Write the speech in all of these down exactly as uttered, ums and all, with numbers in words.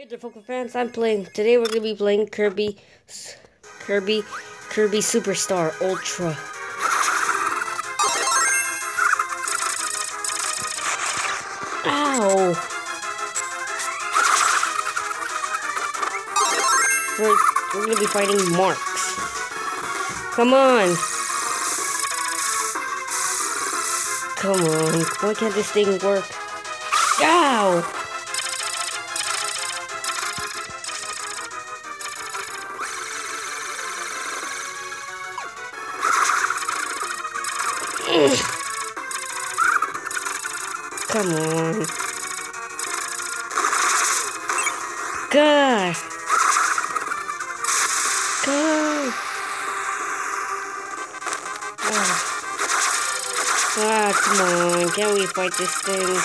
Hey there, Focal fans. I'm playing. Today we're gonna be playing Kirby, Kirby, Kirby Superstar Ultra. Ow! We're we're gonna be fighting Marks. Come on! Come on! Why can't this thing work? Ow! Come on. God. God. Ah. Ah, come on. Can't we fight this thing?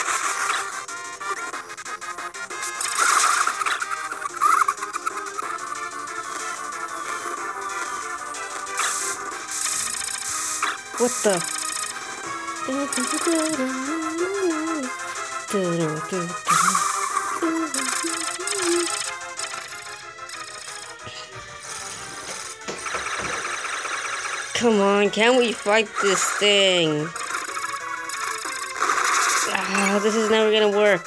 What the? Come on, can we fight this thing? Ah, this is never gonna work.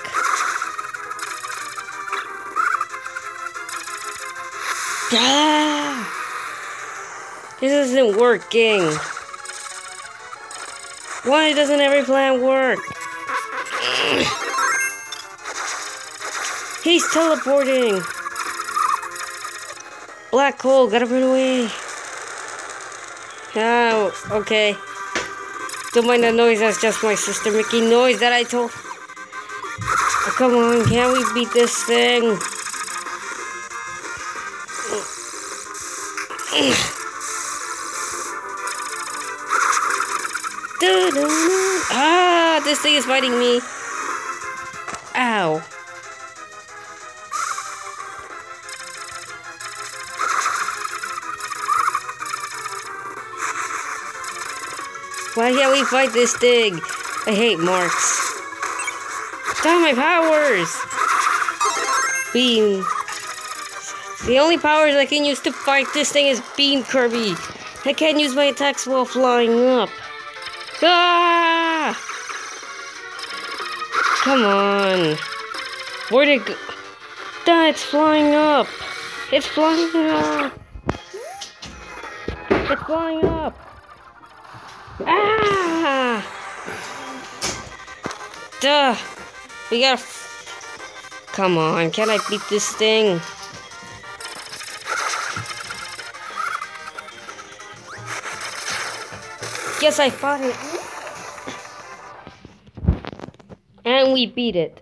Ah, this isn't working. Why doesn't every plan work? He's teleporting. Black hole, gotta run away. Oh, okay. Don't mind the noise, that's just my sister making noise that I told. Oh, come on, can't we beat this thing? Ah, this thing is fighting me. Ow. Why can't we fight this thing? I hate Marks. Damn my powers! Beam. The only powers I can use to fight this thing is Beam Kirby. I can't use my attacks while flying up. Ah! Come on. Where'd it go? Ah, it's flying up. It's flying up. It's flying up. Ah! Duh. We gotta. F Come on. Can I beat this thing? Yes, I fought it. And we beat it.